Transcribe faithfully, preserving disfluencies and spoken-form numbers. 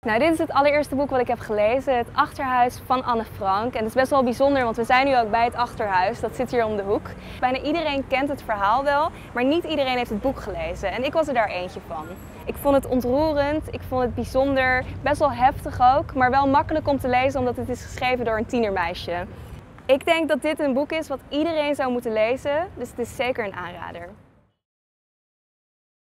Nou, dit is het allereerste boek wat ik heb gelezen, Het Achterhuis van Anne Frank. En het is best wel bijzonder, want we zijn nu ook bij het Achterhuis. Dat zit hier om de hoek. Bijna iedereen kent het verhaal wel, maar niet iedereen heeft het boek gelezen. En ik was er daar eentje van. Ik vond het ontroerend, ik vond het bijzonder, best wel heftig ook, maar wel makkelijk om te lezen omdat het is geschreven door een tienermeisje. Ik denk dat dit een boek is wat iedereen zou moeten lezen, dus het is zeker een aanrader.